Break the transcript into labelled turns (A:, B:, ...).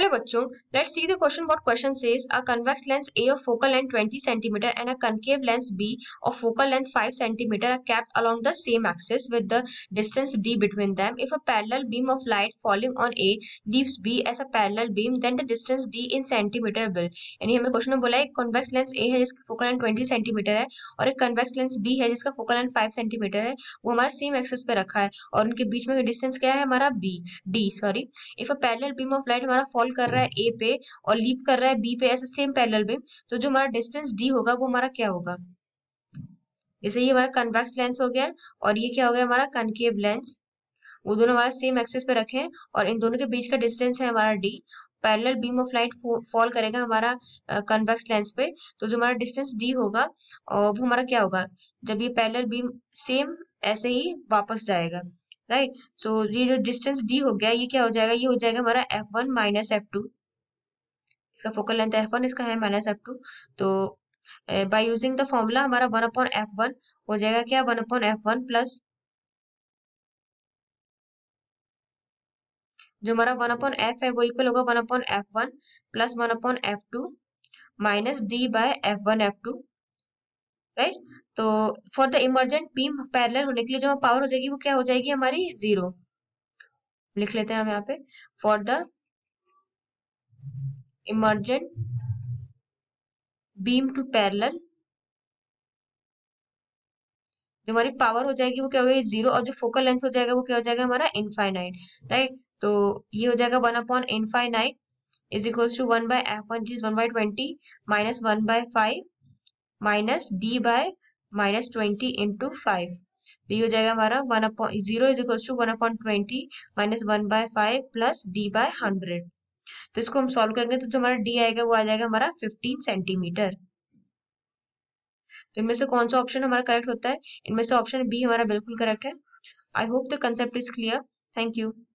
A: Hello बच्चों, let's see the question. What question says a convex lens A of focal length 20 cm and a concave lens B of focal length 5 cm are kept along the same axis with the distance d between them. If a parallel beam of light falling on A leaves B as a parallel beam, then the distance d in centimeter will. यानी हमें question में बोला है convex lens A है जिसका focal length 20 centimetre है और एक कन्वेक्स लेंस B है जिसका फोकल लेंथ 5 सेंटीमीटर है, वो हमारे सेम एक्सिस पे रखा है और उनके बीच में डिस्टेंस क्या है हमारा D sorry. If a parallel beam of light हमारा फॉल कर रहा है ए पे और लीप कर रहा है बी पे ऐसे सेम पैरेलल बीम, तो जो हमारा डिस्टेंस डी होगा वो हमारा क्या होगा. जैसे ये हमारा कन्वेक्स लेंस हो गया और ये क्या हो गया हमारा कनकेव लेंस. वो दोनों हमारे सेम एक्सिस पे रखे हैं और इन दोनों के बीच का डिस्टेंस है हमारा D. Parallel beam of light fall करेगा हमारा कन्वेक्स लेंस पे, तो जो हमारा डिस्टेंस डी होगा और वो हमारा क्या होगा जब ये पैरेलल बीम सेम ऐसे ही वापस जाएगा. राइट. सो ये जो डिस्टेंस डी हो गया ये क्या हो जाएगा, ये हो जाएगा हमारा F1 माइनस F2. इसका फोकल लेंथ F1, इसका है माइनस F2. तो बाय यूजिंग द फॉर्मूला हमारा 1/F1 हो जाएगा क्या 1/F1 प्लस जो हमारा 1/F है वो इक्वल होगा 1/F1 plus 1/F2 minus D by F1 F2. Right. तो for the emergent beam parallel होने के लिए जो पावर हो जाएगी वो क्या हो जाएगी हमारी 0. लिख लेते हैं हम यहाँ पे for the emergent beam to parallel जो हमारी पावर हो जाएगी वो क्या हो जाएगी 0 और जो फोकल लेंथ हो जाएगा वो क्या हो जाएगा हमारा इनफाइनाइट. राइट. तो ये हो जाएगा 1/इनफाइनाइट is equals to 1/F1 is 1/20 minus 1/5 minus D by minus 20 into 5. तो ये हो जाएगा हमारा 1/0 is equals to 1/20 minus 1/5 plus D by 100. तो इसको हम सॉल्व करेंगे तो जो हमारा डी आएगा वो आ जाएगा हमारा 15 सेंटीमीटर. तो इनमें से कौन सा ऑप्शन हमारा करेक्ट होता है, इनमें से ऑप्शन बी हमारा बिल्कुल करेक्ट है. I hope the concept is clear. Thank you.